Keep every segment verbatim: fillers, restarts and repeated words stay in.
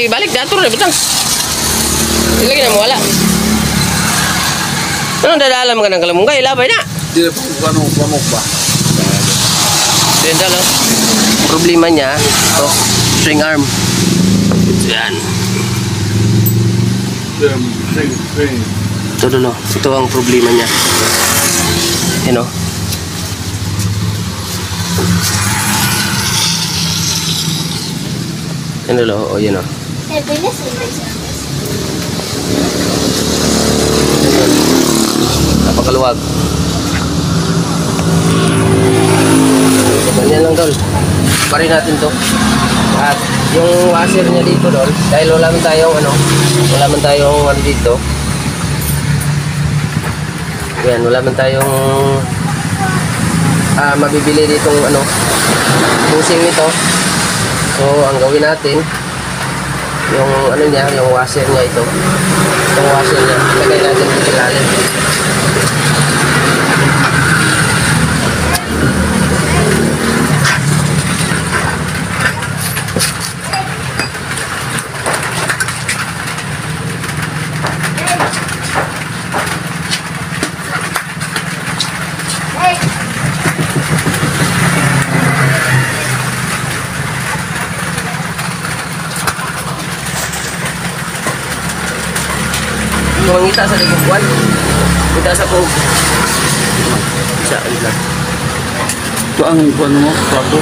balik dator na butang. Lagi na mo wala. Ano dadalam ka ng kalamungay, labay na. Di na po ano pamok ba. Yan lang. Problema niya, ito, swing arm. Yan. Swing, swing. Ito dulo, ito ang problema niya. Yan o. Yan dulo, o yan o. Napakaluwag. Ganyan lang dol. Parin natin to. At yung washer niya dito dol, dahil wala man tayong ano, wala man tayong ano dito. Yan, wala man tayong ah, mabibili ditong ano, busing nito. So, ang gawin natin, yung ano niya, yung washer niya ito. Itong washer niya, lagay natin dito ilalim. Mangita sa likuan, kita sa po. Bisa lang. Ito ang ano mo, plato.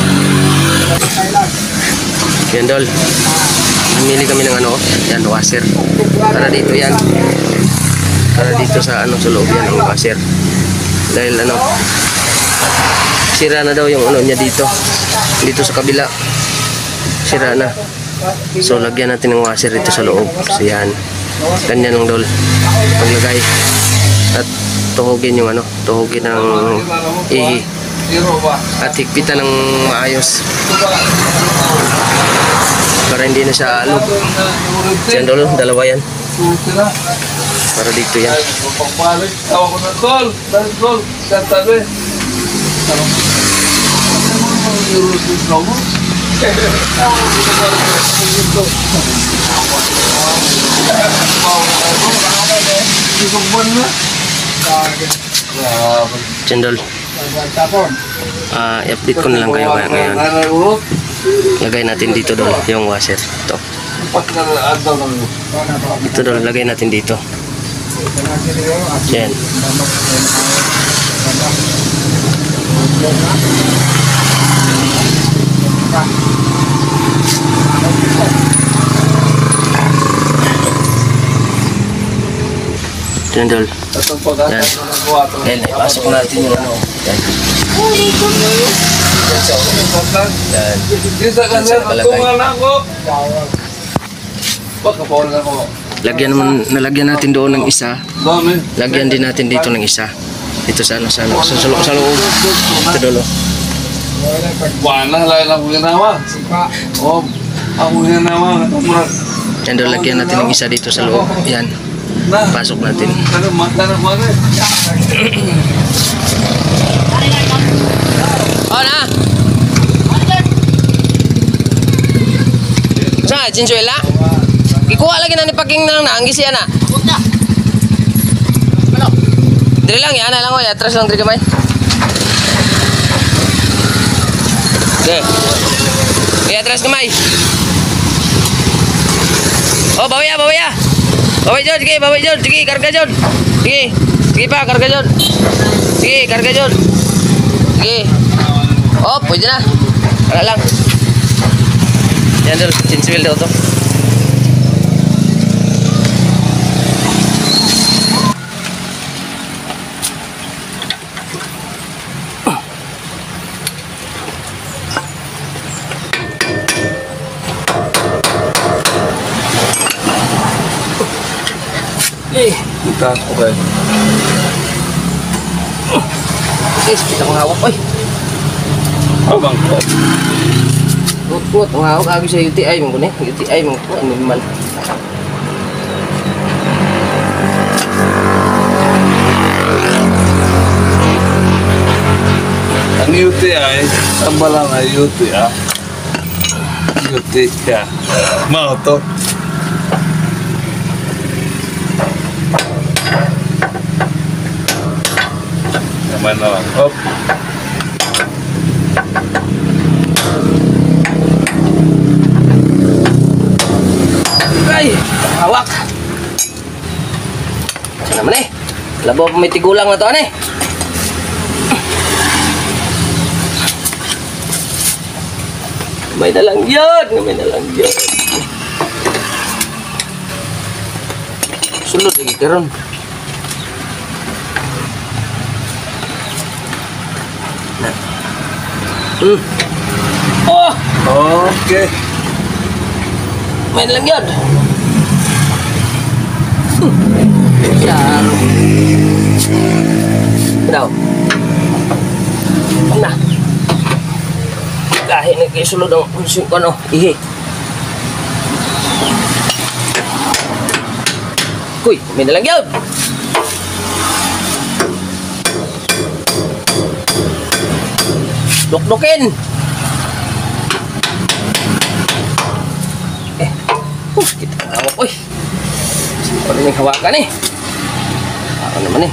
Yan dol. Namili kami ng ano, yan washer. Para dito yan. Para dito sa ano sa loob yan ang washer. Dahil ano, sira na daw yung ano niya dito. Dito sa kabila. Sira na. So lagyan natin ng washer dito sa loob. So yan. Ganyan ng dol paglagay at tuhugin yung ano, tuhugin ng ihi at higpitan ng maayos para hindi na siya alog. Yan dol, dalawa yan para dito yan. Cendol. Ah, uh, i-update ko na lang kayo ngayon. Lagay natin dito dol yung washer. Ito. Ito dol, lagay natin dito. Yan. Cendol. Yan. Yan, ipasok natin yung ano. Yan. Lagyan naman, nalagyan natin doon ng isa. Lagyan din natin dito ng isa. Dito sa ano, sa ano, sa, sa loob. Ito dolo. Yan doon, lagyan natin ng isa dito sa loob. Yan. Pasok natin. Oh na. Sa Chinchuela. Ikuha lagi na ni pagking nang naanggis yan na. Diri lang yan, lang ko, atras lang diri kamay. Okay. Okay, atras kamay. Oh, bawa ya, bawa ya. Bawa Jod, sige, bawa Jod, sige, karga Jod. Sige, sige pa, karga Jod. Sige, karga Jod. Sige. Oh, pwede na. Wala lang. Yan dul, chinchwil daw to. Eh, kita okay. Guys, kita kong hawak, oy. Abang ko. Kuat-kuat, ang hawak agad sa U T I, mong kunin. U T I, mong kuat, ano naman. Ang U T I, ang balang ay U T I. Suti ya. Mau to. Naman naman. Hop. Ay, hawak. Saan naman eh? Labaw pa may tigulang na to, ano eh? May na lang yun, may na lang yun. Sulod lagi karon. Nah. Hmm. Oh, Okay. may na lang yun. Hmm. Klaro. Daw. Nah. Kahit na kayo sulod ang unsing ko, ano, ihi. Kuy, may nalang yun. Duk-dukin. Eh, uh, kita hawak, uy. Sino rin yung hawakan eh. Ako naman eh.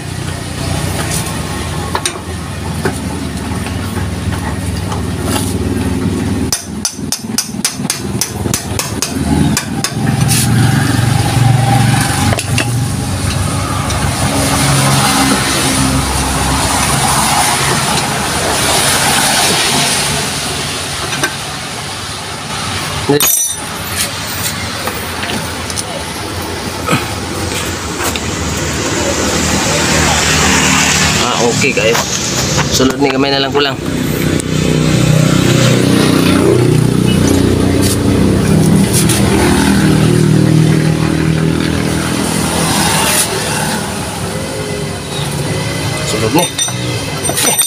Ah, okay kayo. Sunod ni kamay na lang kulang. Sunod ni. Okay.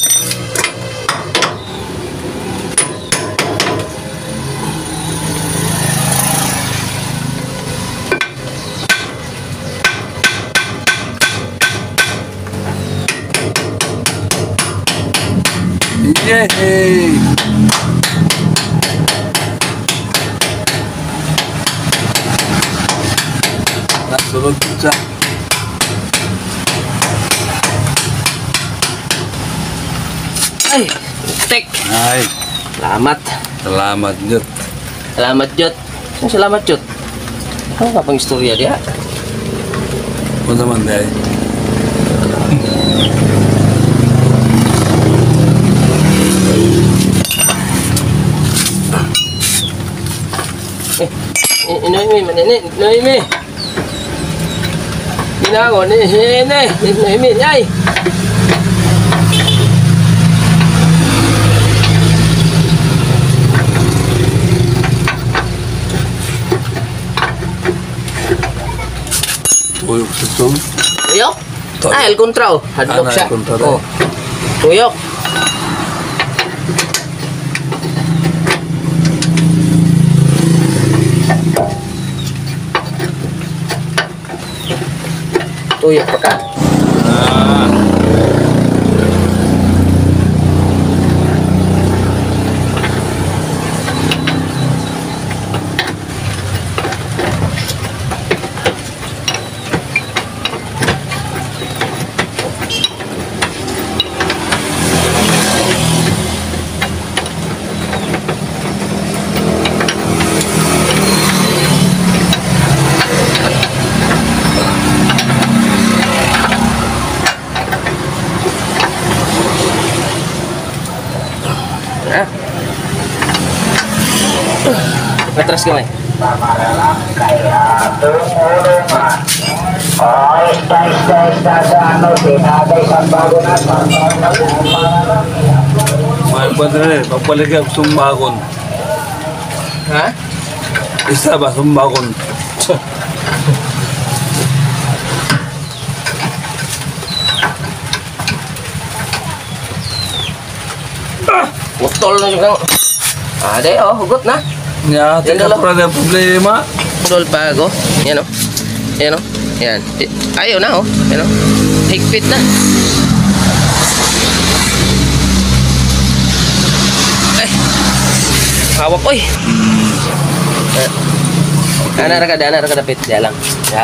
Yay! Nasunod siya. Ay, tek. Ay, Salamat. salamat Jut. Salamat, Jot. Ang salamat, Jot. Ano ka pang istorya dia? Kung naman dahil. Eh, Noemi, manini, Noemi. Ginagawa ni Hene, Noemi, ay. Uyok sa ito. Tuyok? Tuyok. Ah, el kontra, oh. Hadlok Ah, siya. el kontra, Oh. Tuyok. Tuyok pa ka. Ah. Ha? Patras kamay. Mahal pa rin eh. Papaligay ako sumbakon. Ha? Isa ba sumbakon? Utol na yung kang... Ah, de, oh, hugot na. Ya, Yan tingkat dulu. pernah ada problema. Utol pa ako. Yan, oh. Yan, oh. Yan. Eh, ayaw na, oh. Yan, oh. Higpit na. Ay. Hawak, oy. Ana ra kada, ana ra kada pit, ya lang. Ya.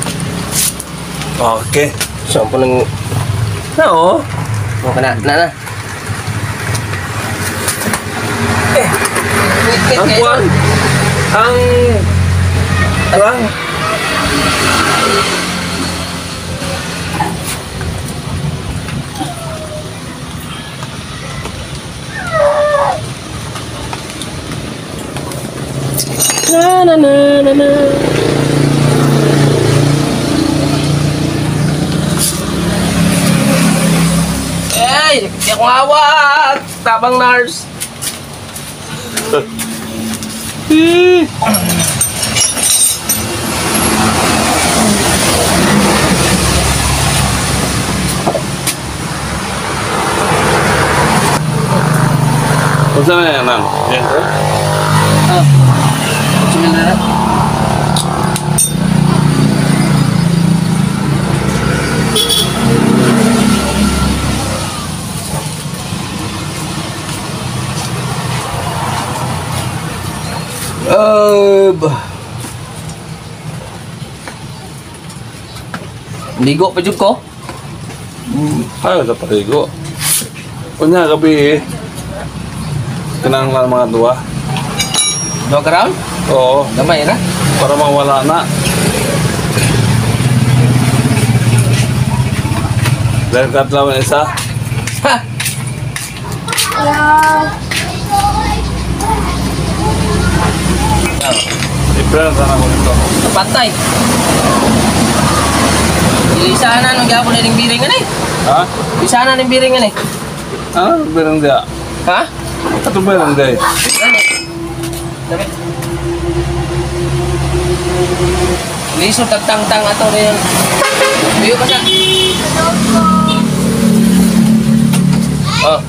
Okay. So, po nang Oo. oh, kana, na na. Ang kuwan. Ang... Ang... Na na na na na. Ay, di ako awat. Tabang nurse. Kung saan na yan, ma'am? Yan, sir? Ah. Sige na. Uh, bah. Ligo pa jud ko. Ayaw sa parigo. Kunya gabi eh. Kanang lang mga duwa. Do karon? Oo. Gamay ra. Para mawala na. Dahil katlaw na isa. Ha. Ipran sana ko ito. Patay. Ilisa na nung gyapon ning biring ani. Ha? Isa na ning biring ani. Ah, berang dia. Ha? Ito berang dia. Ani. Dapat. Liso tagtang-tang ato rin. Biyo ka sa. Oh.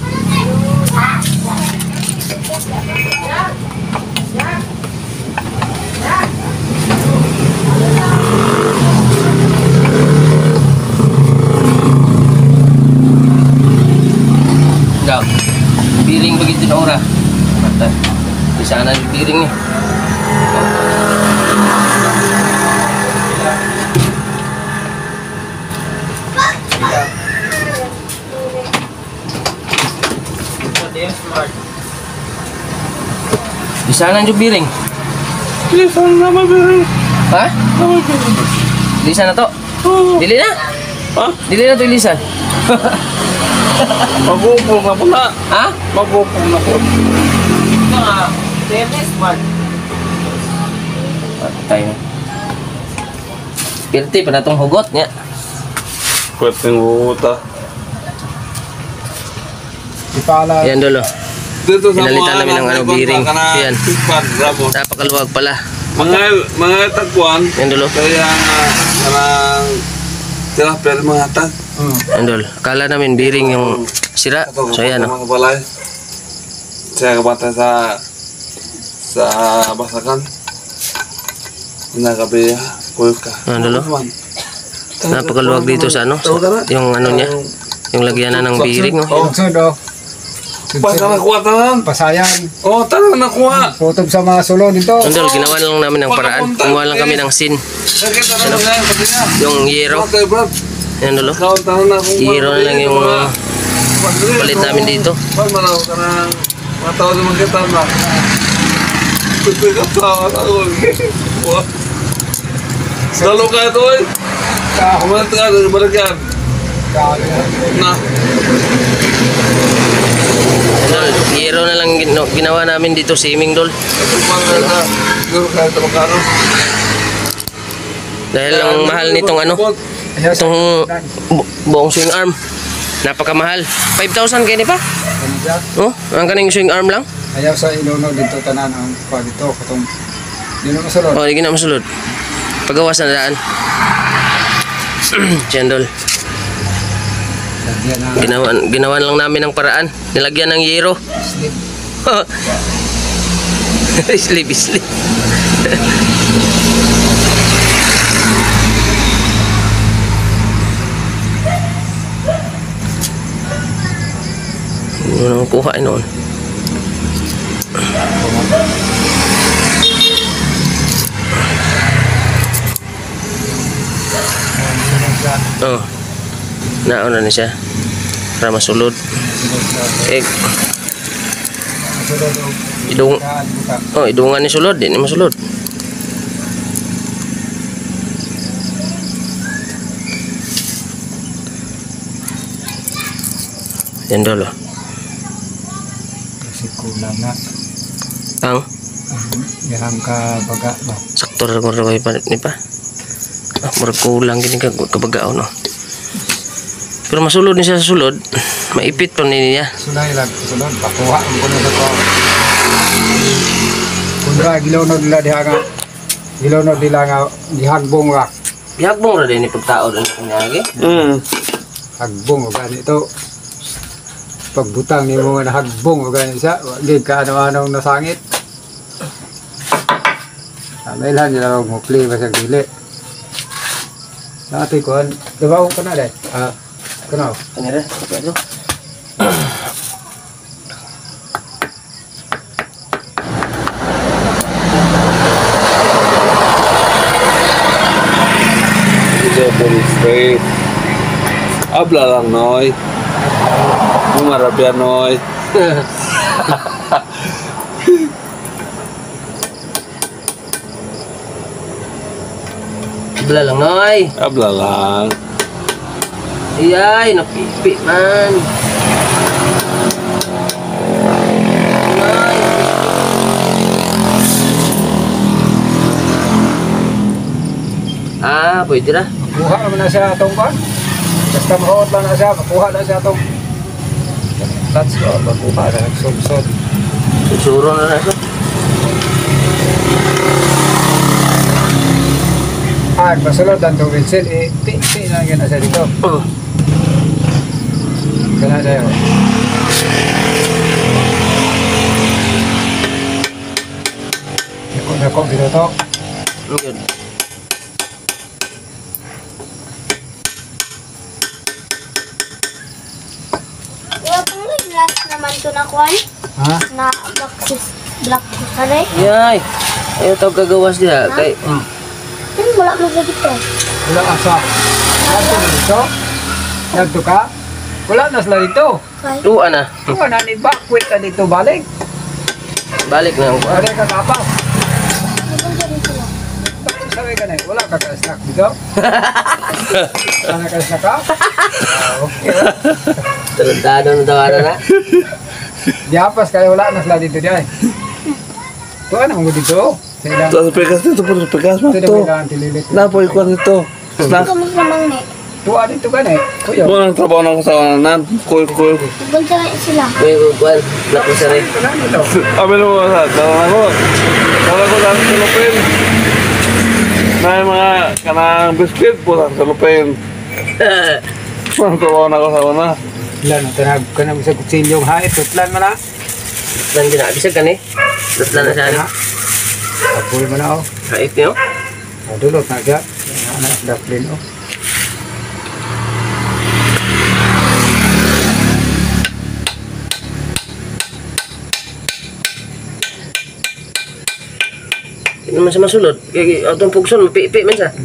Daw. Piring begitu na ora. Mata. Di sana yung piring ni. Di sana yung piring. Lisan nama berang. Ha? Nama berang. Lisan na to. Oh. Dili na. Ha? Dili na to ilisan. Magupong na po na. Ha? Magupong na po. Mga tennis man. Patay na. Pirti pa na tong hugot niya. Pwede ng huta. Ipala. Yan dulo. Dito sa Pinalitan namin ng ano, biring. Yan. Yan. Bravo. Napakaluwag pala. Mga mga tagpuan. Yan dulo. Kaya nga kanang sila pero mga tag. Yan dulo. Akala namin biring yung sira. So yan o. Mga balay. Saya kabata sa sa basakan. Nagabi kuy ka. Yan dulo. Napakaluwag dito sa ano. sa- Yung ano niya. Yung lagyanan ng biring. Oh. Sunsod oh. Basta nakuha tanan. Pasayan. Oh, tanan nakuha. Putob sa mga sulod dito. Yan dulo. Ginawa lang namin ng paraan. Gumawa lang kami ng sin. Nakita na nga pati niya. Yung yero. Okay, bro. Yan dulo. Ikaw tanan na kung Yero na lang yung palit namin dito. Pag manaw ka ng mga tao na magkita na. Tutoy ka sa ako. Salo ka ito eh. Kumalit ka ito, baragyan. Na. Dol, yero na lang gin- ginawa namin dito sa iming dol. Ito pang na. Siguro ka ito magkano. Dahil ang mahal nitong ano, itong bu- buong swing arm. Napakamahal. five thousand kaya pa? Oh, ang kaning swing arm lang. Ayaw sa iluno dito tanan ang pa dito katong dino na sulod. Oh, di na masulod. Pagawas na daan. Chendol. Lagyan na Ginawa, ginawa lang namin ng paraan. Nilagyan ng yero. slip. Slip, slip. Ano nang kuha noon? Oh. Nauna ni siya. Para masulod. Eh, Sulod o. idung Saan buka. oh, idungan ni sulod, di ni masulod. Yan dolo. Kasi kulang na. Ang Yang ka baga ba. sakto ra mo raway pa ni pa. Ah, murag kulang gini ka kabagao no. Pero masulod ni siya sa sulod, maipit pa ni niya. Sunay lang. Sunod. Pakuha. Ang kuno sa ko. Kundra gilaw na nila diha nga. Gilaw na nila nga. Dihagbong ra. Bihagbong ra din ni pagtao din kunyagi. Hmm. Hagbong o ganito. Pagbutang ni mo na hagbong o ganito siya. Hindi ka ano-anong nasangit. Amailan nila mag mukli ba sa gili. Dati ko, diba ko na dahil? Ah, kunaw. Kanira, pero Double straight. Habla lang, Noy. Umarap yan, Noy. bala lang noy. Habla lang. Iyay, napipi man. Noy. Ah, pwede na. Makuha naman na siya itong kan. Basta mahuot lang na siya, makuha na siya itong touch ko, makuha na nagsod-sod. Susuro na na ito. Ah, masulod ang tubig sil, eh, ti-ti na lang na siya dito. Oh. Kaya na yun. Nako-nako, binuto. Yun. Wala pong glass naman to na kwan. Ha? Na black sis. Black sis. Aray. Iyay. Ayaw tawag kagawas diha. Kay, Hmm. Ano wala mo ba dito? Wala asa. Nagto na dito. Nagto ka. Wala na sila dito. Kay. tuwa na. Tuwa na ni bakwit na dito balik. Balik na ang Balik ka kapaw. Ano ba dito lang? Sabi ka na, eh, wala ka ka-snack dito. Wala ka-snack ka? Ah, okay. Talentado na tawanan na. Diapas kaya wala na sila dito diyan. Tuwa na mo dito. Sa ilang. Ito, pegas dito po, pegas mo Ito na ito. may ilang tililit. Napoy ko nito. Ano Snack. ka maglamang ni? Tuwa dito ka na eh. Kuya. Kung ang trabaho ng kasawanan, kuy kuy. Ibang na sila. May kukuan. Lako sa rin. Ito na dito. Sabi mo sa dalan ako. Dalan ko sa salupin. Na yung mga kanang biscuit po sa salupin. Ang trabaho ng kasawana. Ilan ang tanag ka na sa kutsilyong hait. Tutlan mo na. Dan gina. Bisag ka ni. Datlan na siya. ano? Apoy mo na oh. Kait niyo. Oh, dulot na siya. Anak daplin oh. Hindi naman siya masulod. Kaya itong pugson, mapipi man siya.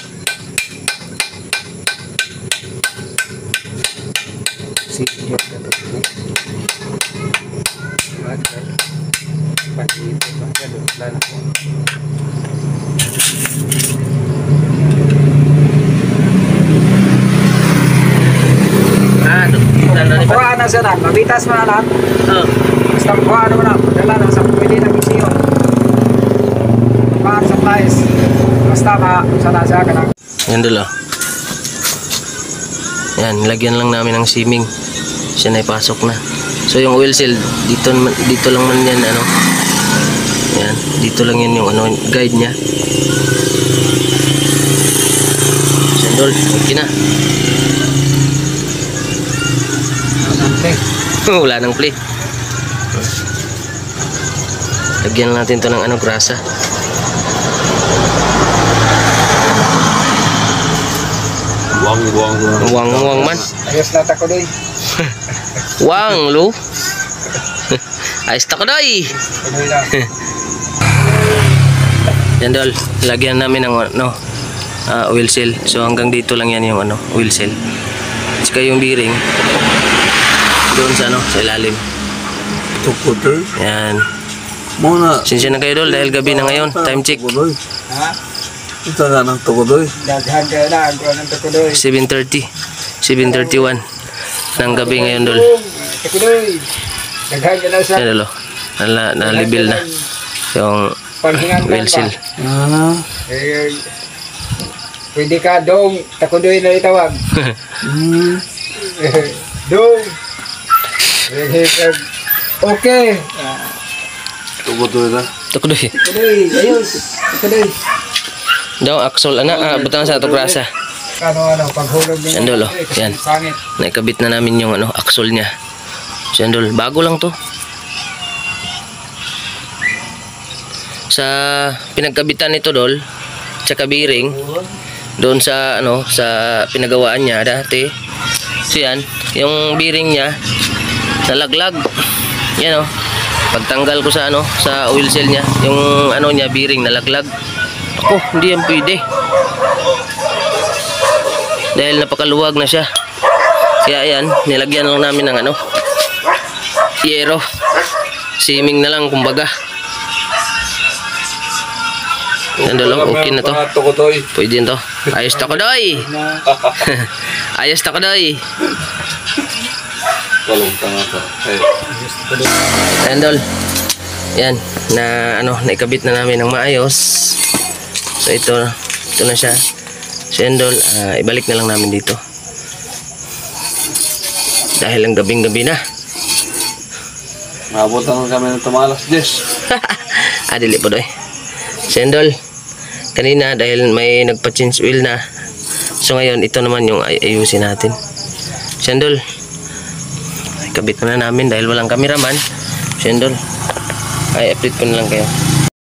Si Dios na to. Bagay. Pag-ibig ba siya dutlan ako. Ah, datlan na ni pa. Kuha na siya na. Mabitas mo na lang. Oh. Basta kuha na mo na. Dala na sa pwede na isiyo. Mga supplies. Basta ma. Sana siya ka na. Yan dala. Yan, lagyan lang namin ng siming. Siya na ipasok na. So yung oil seal, dito, naman- dito lang man yan, ano. Yan, dito lang yan yung ano, guide niya. Sandol, okay na. Nante. Wala nang play. Lagyan natin to ng ano, grasa. Buang buang buang. Wang-wang man. Ayos na tako doy. Wang, lo. Ayos ta ko doy. Panoy lang. Yan dol, lagyan namin ng ano, ah, oil seal. So hanggang dito lang yan yung ano, oil seal. Saka yung bearing doon sa ano, sa ilalim. Tukodoy. Yan. Muna. Sinsya na kayo dol dahil gabi na ngayon. Time check. Tukodoy. Ha? Ito nga ng tukodoy. Daghan kayo na. Ang kuha ng tukudoy. seven thirty. seven thirty-one ng gabi ngayon dol. Tukudoy. Daghan ka na sa Yan dolo. Na, na level na yung panghingan oil seal. Ah. Eh, pwede ka dong. Tukudoy na itawag. Hmm. Dong. Eh, okay. Tukodoy na. Tukudoy. Tukudoy. Ayos. Tukudoy. Daw axol ana ah, butang sa ato grasa. Ano ano paghulog niya. Yan, dolo. Yan. Pangit. Naikabit na namin yung ano axle niya. So, yan, dol, bago lang to. Sa pinagkabitan nito dol, tsaka bearing doon sa ano sa pinagawaan niya dati. So yan, yung bearing niya nalaglag. Yan oh. Pagtanggal ko sa ano sa oil seal niya, yung ano niya bearing nalaglag. Ako, hindi yan pwede. Dahil napakaluwag na siya. Kaya yan, nilagyan lang namin ng ano yero. Siming na lang kumbaga. Yan dolo, okay na to. Mga tukodoy. Pwede yun to. Ayos to ko doy. Ayos to ko doy. Kalong tanga to. Eh. Ayan dol. Yan, na ano, naikabit na namin ng maayos. So ito, ito na siya. So yan dol, uh, ibalik na lang namin dito. Dahil ang gabing-gabi na. Nabutan kami ng tumalas, Jess. Ah, dili po doy. So yan dol, kanina dahil may nagpa-change oil na. So ngayon, ito naman yung ay ayusin natin. So yan dol, kabit na namin dahil walang cameraman. So yan dol, ay update ko na lang kayo.